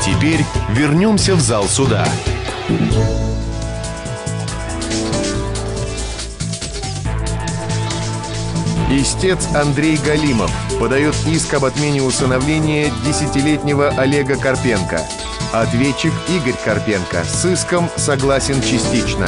теперь вернемся в зал суда. Истец Андрей Галимов подает иск об отмене усыновления 10-летнего Олега Карпенко. Ответчик Игорь Карпенко с иском согласен частично.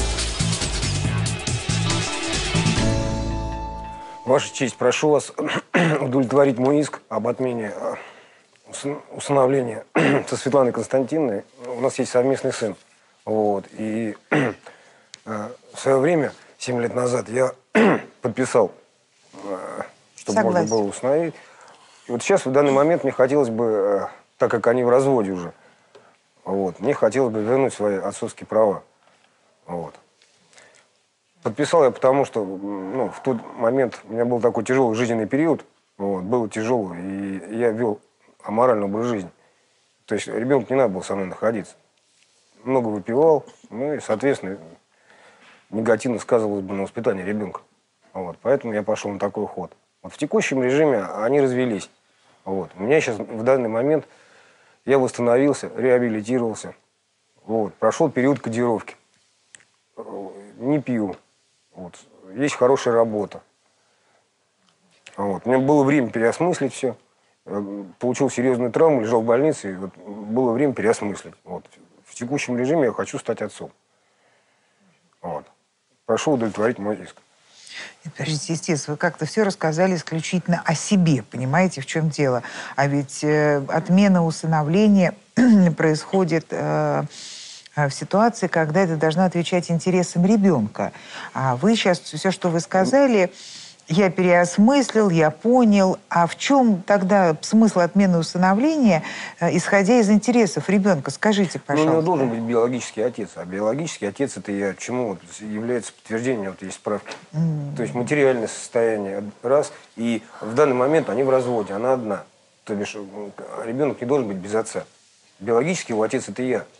Ваша честь, прошу вас удовлетворить мой иск об отмене усыновления со Светланой Константиновной. У нас есть совместный сын. Вот. И в свое время, 7 лет назад, я подписал, чтобы можно было усыновить. И вот сейчас, в данный момент, мне хотелось бы, так как они в разводе уже, вот, мне хотелось бы вернуть свои отцовские права. Вот. Подписал я потому, что в тот момент у меня был такой тяжелый жизненный период, вот, было тяжело, и я вел аморальный образ жизни. То есть ребенку не надо было со мной находиться. Много выпивал, ну и, соответственно, негативно сказывалось бы на воспитании ребенка. Вот, поэтому я пошел на такой ход. Вот в текущем режиме они развелись. Вот. У меня сейчас в данный момент я восстановился, реабилитировался. Вот. Прошел период кодировки. Не пью. Вот. Есть хорошая работа. Вот. У меня было время переосмыслить все. Получил серьезную травму, лежал в больнице. И вот было время переосмыслить. Вот. В текущем режиме я хочу стать отцом. Вот. Прошу удовлетворить мой иск. Подождите, естественно, вы как-то все рассказали исключительно о себе, понимаете, в чем дело. А ведь отмена усыновления происходит в ситуации, когда это должно отвечать интересам ребенка. А вы сейчас, все, что вы сказали, я переосмыслил, я понял. А в чем тогда смысл отмены усыновления, исходя из интересов ребенка? Скажите, пожалуйста. Ну, у него должен быть биологический отец. А биологический отец, это я чему вот является подтверждением, вот есть справки. То есть материальное состояние, раз. И в данный момент они в разводе, она одна. То бишь ребенок не должен быть без отца. Биологический его отец, это я.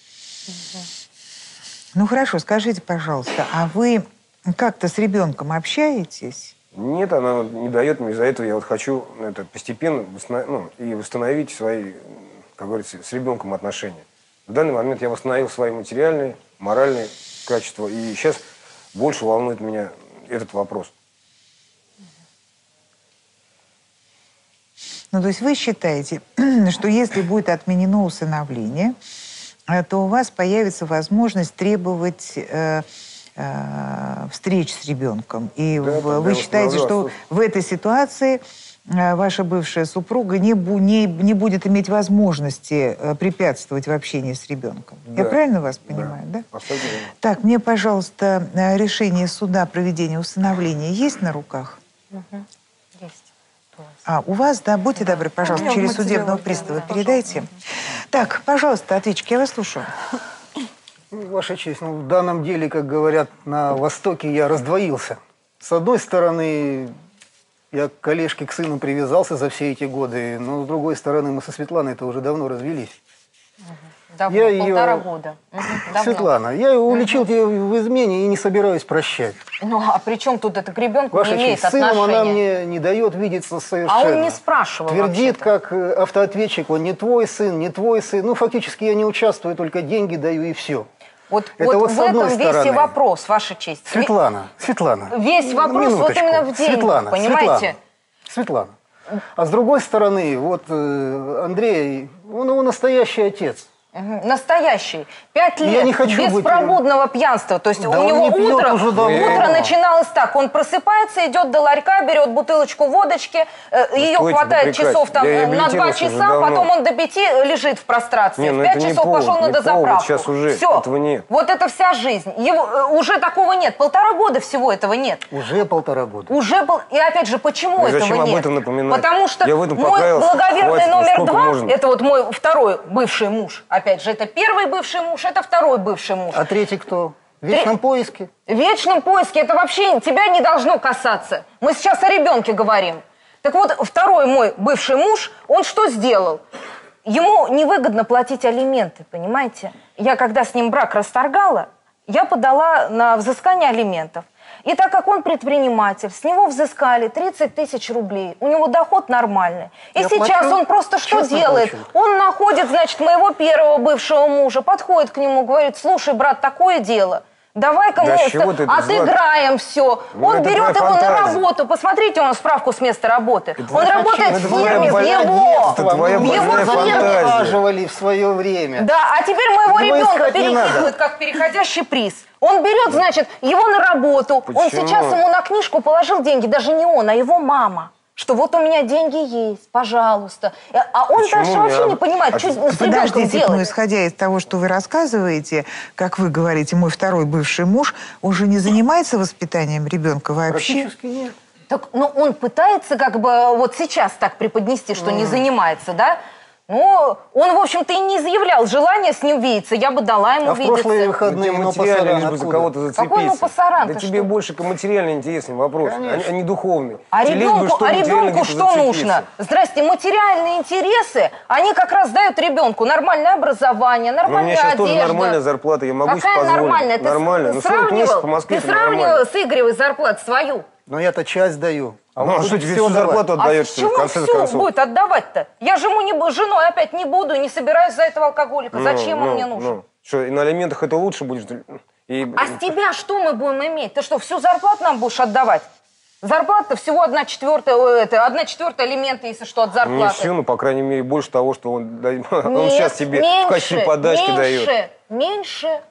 Ну, хорошо, скажите, пожалуйста, а вы как-то с ребенком общаетесь? Нет, она не дает мне. Из-за этого я вот хочу это постепенно и восстановить свои, как говорится, с ребенком отношения. В данный момент я восстановил свои материальные, моральные качества. И сейчас больше волнует меня этот вопрос. Ну, то есть вы считаете, что если будет отменено усыновление, то у вас появится возможность требовать встреч с ребенком. И да, вы считаете, что в этой ситуации ваша бывшая супруга не будет иметь возможности препятствовать в общении с ребенком. Да. Я правильно вас понимаю, да? Абсолютно. Так, мне, пожалуйста, решение суда о проведении усыновления есть на руках? Угу. Есть. А, у вас, да? Будьте добры, пожалуйста, через судебного пристава передайте. Так, пожалуйста, ответчик, я вас слушаю. Ваша честь, в данном деле, как говорят на Востоке, я раздвоился. С одной стороны, я к коллежке, к сыну привязался за все эти годы, но с другой стороны, мы со Светланой-то уже давно развелись. Давно, полтора года. Светлана, я уличил тебя в измене и не собираюсь прощать. Ну, а при чем тут это к ребенку Ваша не имеет честь, с сыном отношения? она мне не дает видеться совершенно. А он не спрашивал. Твердит, как автоответчик, он не твой сын, не твой сын. Ну, фактически я не участвую, только деньги даю и все. Вот в этом весь и вопрос, Ваша честь. Светлана. Весь вопрос вот именно в деньгах, понимаете? Светлана. А с другой стороны, вот Андрей, он его настоящий отец. Настоящий. 5 лет беспробудного пьянства. То есть да у него утро начиналось так. Он просыпается, идет до ларька, берет бутылочку водочки, ее хватает часов там на 2 часа, потом он до 5 лежит в прострации. В 5 часов пошел на дозаправку. Сейчас уже все. Этого нет. Вот это вся жизнь. Уже такого нет. 1,5 года всего этого нет. Уже 1,5 года. И опять же, почему этого зачем нет? об этом напоминать? Потому что мой благоверный номер 2, это вот мой второй бывший муж. Опять же, это первый бывший муж, это второй бывший муж. А третий кто? В вечном поиске? В вечном поиске. Это вообще тебя не должно касаться. Мы сейчас о ребенке говорим. Так вот, второй мой бывший муж, он что сделал? Ему невыгодно платить алименты, понимаете? Я когда с ним брак расторгала, я подала на взыскание алиментов. И так как он предприниматель, с него взыскали 30 тысяч рублей. У него доход нормальный. И сейчас он просто что делает? Он находит, значит, моего первого бывшего мужа, подходит к нему, говорит: слушай, брат, такое дело. Давай-ка мы отыграем все. Он берет его на работу. Посмотрите, он справку с места работы. Он работает в фирме, в его фирме. В свое время. Да, а теперь моего ребенка перекидывают как переходящий приз. Он берет, значит, его на работу. Почему? Он сейчас ему на книжку положил деньги. Даже не он, а его мама. Что вот у меня деньги есть, пожалуйста. А он дальше вообще не понимает, что с ребенком делать. Ну, исходя из того, что вы рассказываете, как вы говорите, мой второй бывший муж, он же не занимается воспитанием ребенка вообще? Практически нет. Так, ну, он пытается как бы вот сейчас так преподнести, что не занимается, да? Ну, он, в общем-то, и не заявлял желания с ним видеться. Я бы дала ему видеться. В прошлые выходные материально, лишь бы за кого-то зацепиться. Какой ну пасаран? Да тебе больше материально интересный вопрос, а не духовный. А ребенку что нужно? Здрасте, материальные интересы, они как раз дают ребенку нормальное образование, нормальную одежду. У меня сейчас тоже нормальная зарплата, я могу себе позволить. Какая нормальная? Нормально. Ты сравнивала с Игоревой зарплатой свою? Но я-то часть даю. А что тебе всю зарплату отдаешь, что ли, в конце концов? Всю будет отдавать-то? Я же ему женой опять не буду, не собираюсь за этого алкоголика. Зачем он мне нужен? Что, и на алиментах это лучше будет? А с тебя что мы будем иметь? Ты что, всю зарплату нам будешь отдавать? Зарплата всего 1/4 алименты, если что, от зарплаты. Не все, ну, по крайней мере, больше того, что он сейчас тебе в качестве подачки дает. Меньше.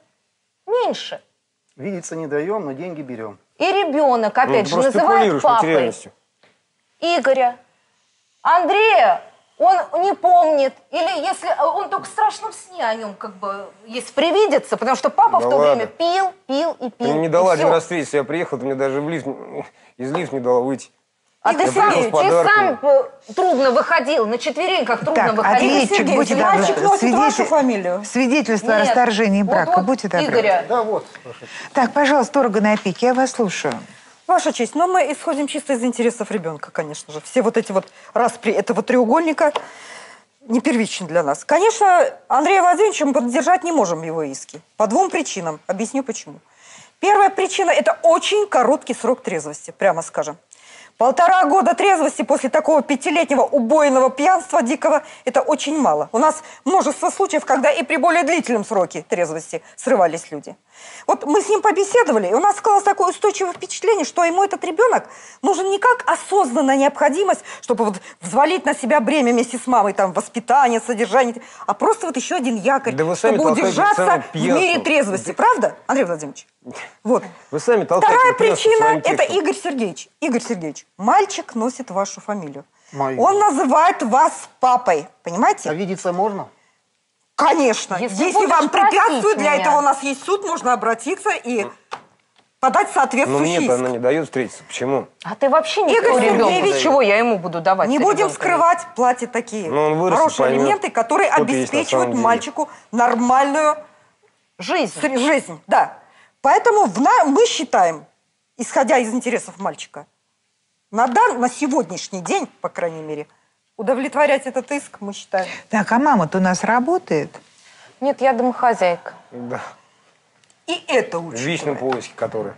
Видеться не даем, но деньги берем. И ребенок, опять же, называет папой Игоря. Андрея он не помнит. Или если он только в страшном сне о нем как бы есть привидится, потому что папа в то время пил и пил. Ты мне не дала один раз встретиться, я приехал, ты мне даже из лифта не дала выйти. А ты сам трудно выходил, на четвереньках трудно выходил. Ответчик, мальчик носит вашу фамилию. Свидетельство о расторжении брака, будьте добры. Игоря. Да, вот. Так, пожалуйста, органы опеки, я вас слушаю. Ваша честь, но мы исходим чисто из интересов ребенка, конечно же. Все вот эти вот распри этого треугольника не первичны для нас. Конечно, Андрея Владимировича мы поддержать не можем его иски. По двум причинам. Объясню почему. Первая причина – это очень короткий срок трезвости, прямо скажем. 1,5 года трезвости после такого 5-летнего убойного пьянства дикого – это очень мало. У нас множество случаев, когда и при более длительном сроке трезвости срывались люди. Вот мы с ним побеседовали, и у нас склалось такое устойчивое впечатление, что ему этот ребенок нужен не как осознанная необходимость, чтобы вот взвалить на себя бремя вместе с мамой, там, воспитание, содержание, а просто вот еще один якорь, да чтобы удержаться в мире трезвости. Правда, Андрей Владимирович? Вот. Вы сами толкаете. Вторая причина – это Игорь Сергеевич. Игорь Сергеевич, мальчик носит вашу фамилию. Мою. Он называет вас папой, понимаете? А видеться можно? Конечно. Если вам препятствует, для этого у нас есть суд, можно обратиться и подать соответствующий иск. Но мне-то она не дает встретиться. Почему? А ты вообще не ребенку. Чего я ему буду давать? Не будем скрывать, платят такие хорошие алименты, которые обеспечивают мальчику нормальную жизнь. Да. Поэтому мы считаем, исходя из интересов мальчика, на сегодняшний день, по крайней мере, удовлетворять этот иск, мы считаем. Так, а мама-то у нас работает? Нет, я домохозяйка. Да. И это учитывая. В вечном поиске, который.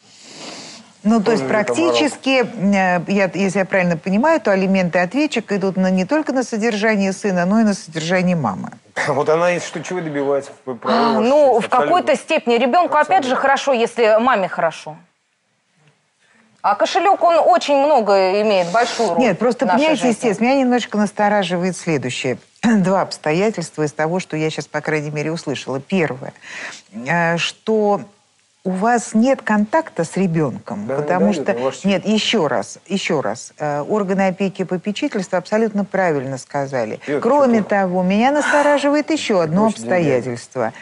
Ну, то есть практически, если я правильно понимаю, то алименты ответчика идут не только на содержание сына, но и на содержание мамы. Вот она, если что, чего добивается? Ну, в какой-то степени. Ребенку, опять же, хорошо, если маме хорошо. А кошелек, он очень много имеет, большую роль. Нет, просто, понимаете, естественно, меня немножечко настораживает следующее. Два обстоятельства из того, что я сейчас, по крайней мере, услышала. Первое, что у вас нет контакта с ребенком, да, потому что... Нет, еще раз. Органы опеки и попечительства абсолютно правильно сказали. Кроме того, меня настораживает еще одно обстоятельство,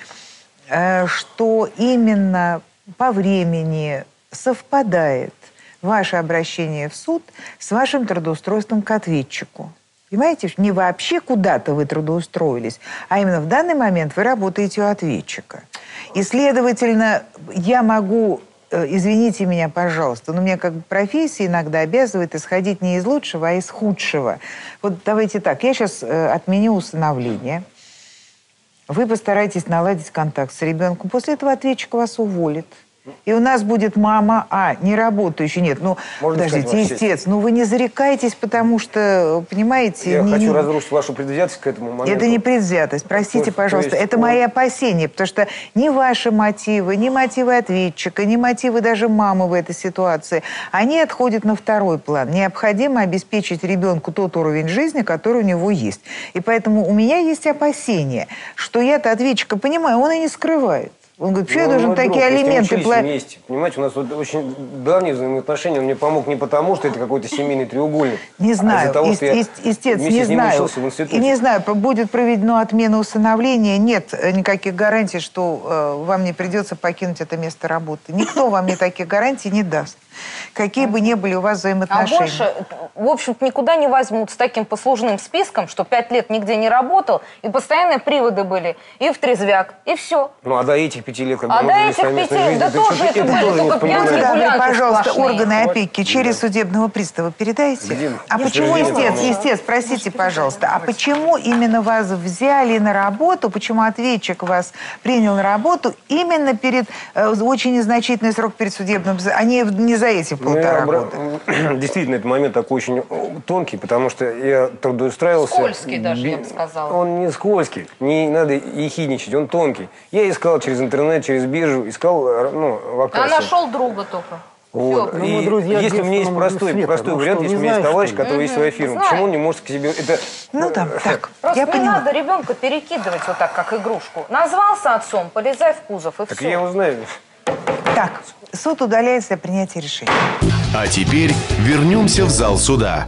что именно по времени совпадает ваше обращение в суд с вашим трудоустройством к ответчику. Понимаете, не вообще куда-то вы трудоустроились, а именно в данный момент вы работаете у ответчика. И, следовательно, я могу, извините меня, пожалуйста, но меня как бы профессия иногда обязывает исходить не из лучшего, а из худшего. Вот давайте так, я сейчас отменю усыновление, вы постараетесь наладить контакт с ребенком, после этого ответчик вас уволит. И у нас будет мама, не работающая. Нет, ну, можно подождите, истец, ну вы не зарекайтесь, потому что, понимаете... Я хочу разрушить вашу предвзятость к этому моменту. Это не предвзятость, простите, пожалуйста. Это мои опасения, потому что ни ваши мотивы, ни мотивы ответчика, ни мотивы даже мамы в этой ситуации, они отходят на второй план. Необходимо обеспечить ребенку тот уровень жизни, который у него есть. И поэтому у меня есть опасения, что я-то ответчика понимаю, он и не скрывает. Он говорит, почему я должен такие алименты платить? Понимаете, у нас вот очень давние взаимоотношения. Он мне помог не потому, что это какой-то семейный треугольник. Не знаю, истец, не знаю. И не знаю, будет проведена отмена усыновления. Нет никаких гарантий, что вам не придется покинуть это место работы. Никто вам таких гарантий не даст. Какие бы ни были у вас взаимоотношения. А больше, в общем-то, никуда не возьмут с таким послужным списком, что 5 лет нигде не работал, и постоянные приводы были, и в трезвяк, и все. Ну, а до этих 5 лет, когда до этих 5 лет, да тоже это были только пьянки, гулянки пожалуйста, органы опеки через судебного пристава передайте. А почему, истец, простите, пожалуйста, а почему именно вас взяли на работу, почему ответчик вас принял на работу именно перед очень незначительный срок перед судебным, а не за эти 1,5 года? Действительно, этот момент такой очень тонкий, потому что я трудоустраивался... Скользкий даже, я бы сказала. Он не скользкий, не надо ехидничать, он тонкий. Я искал через интернет, через биржу, искал вакансии. А нашел друга только. Вот. Ну, мы друзья, если у меня есть простой вариант, если у меня есть товарищ, который есть своя фирма, почему он не может к себе... так, просто не надо ребенка перекидывать вот так, как игрушку. Назвался отцом, полезай в кузов, и все. Так я его знаю. Так, суд удаляется для принятия решения. А теперь вернемся в зал суда.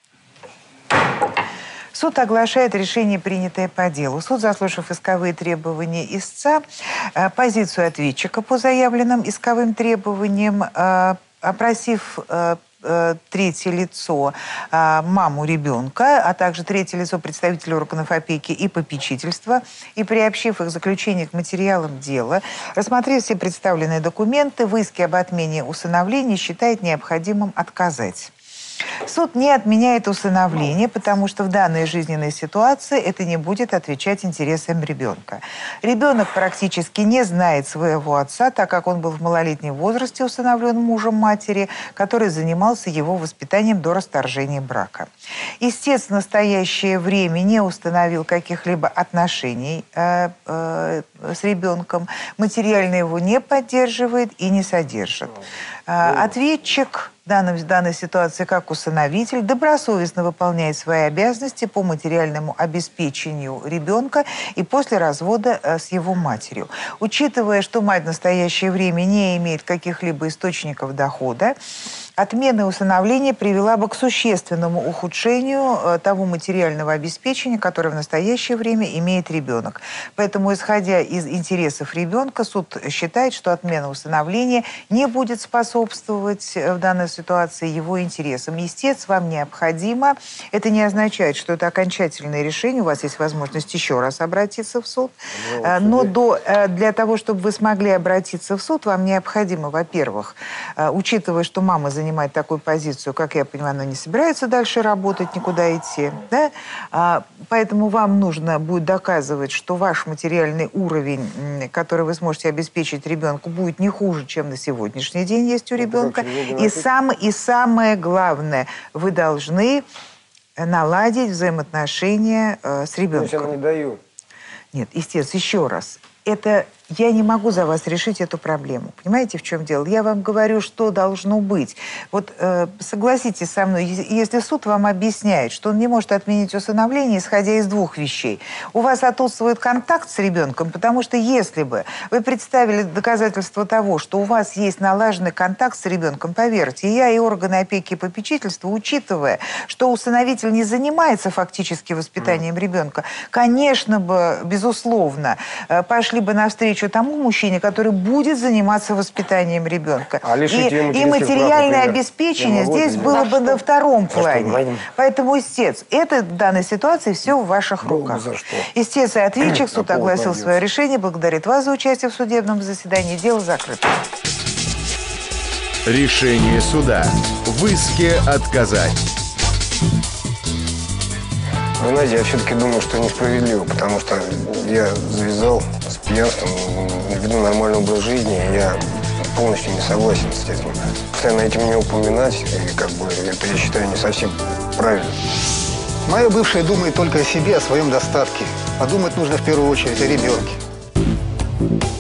Суд оглашает решение, принятое по делу. Суд, заслушав исковые требования истца, позицию ответчика по заявленным исковым требованиям, опросив третье лицо, маму ребенка, а также третье лицо представителей органов опеки и попечительства, и приобщив их заключение к материалам дела, рассмотрев все представленные документы, в иске об отмене усыновления считает необходимым отказать. Суд не отменяет усыновление, потому что в данной жизненной ситуации это не будет отвечать интересам ребенка. Ребенок практически не знает своего отца, так как он был в малолетнем возрасте усыновлен мужем матери, который занимался его воспитанием до расторжения брака. Истец в настоящее время не установил каких-либо отношений с ребенком, материально его не поддерживает и не содержит. Ответчик в данной ситуации, как усыновитель, добросовестно выполняет свои обязанности по материальному обеспечению ребенка и после развода с его матерью. Учитывая, что мать в настоящее время не имеет каких-либо источников дохода, отмена усыновления привела бы к существенному ухудшению того материального обеспечения, которое в настоящее время имеет ребенок. Поэтому, исходя из интересов ребенка, суд считает, что отмена усыновления не будет способствовать в данной ситуации его интересам. Истец вам необходимо. Это не означает, что это окончательное решение. У вас есть возможность еще раз обратиться в суд. Но для того, чтобы вы смогли обратиться в суд, вам необходимо, во-первых, учитывая, что мама занимает такую позицию, как я понимаю, она не собирается дальше работать, никуда идти. Да? Поэтому вам нужно будет доказывать, что ваш материальный уровень, который вы сможете обеспечить ребенку, будет не хуже, чем на сегодняшний день есть у ребенка. И самое главное, вы должны наладить взаимоотношения с ребенком. Я не даю. Нет, истец, еще раз. Я не могу за вас решить эту проблему. Понимаете, в чем дело? Я вам говорю, что должно быть. Вот согласитесь со мной, если суд вам объясняет, что он не может отменить усыновление, исходя из двух вещей. У вас отсутствует контакт с ребенком, потому что если бы вы представили доказательства того, что у вас есть налаженный контакт с ребенком, поверьте, я и органы опеки и попечительства, учитывая, что усыновитель не занимается фактически воспитанием ребенка, конечно бы, безусловно, пошли бы навстречу тому мужчине, который будет заниматься воспитанием ребенка. И материальное обеспечение здесь было бы на втором плане. Поэтому, истец, это в данной ситуации все в ваших руках. Истец и ответчик, суд огласил свое решение, благодарит вас за участие в судебном заседании. Дело закрыто. Решение суда. В иске отказать. Вы знаете, я все-таки думаю, что несправедливо, потому что я завязал с пьянством, веду нормальный образ жизни, я полностью не согласен с этим. Постоянно этим не упоминать, и как бы это, я считаю, не совсем правильно. Моя бывшая думает только о себе, о своем достатке. А думать нужно в первую очередь о ребенке.